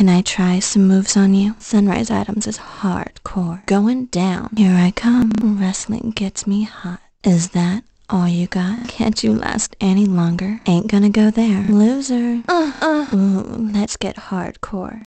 Can I try some moves on you? Sunrise Adams is hardcore. Going down. Here I come. Wrestling gets me hot. Is that all you got? Can't you last any longer? Ain't gonna go there. Loser. Ooh, let's get hardcore.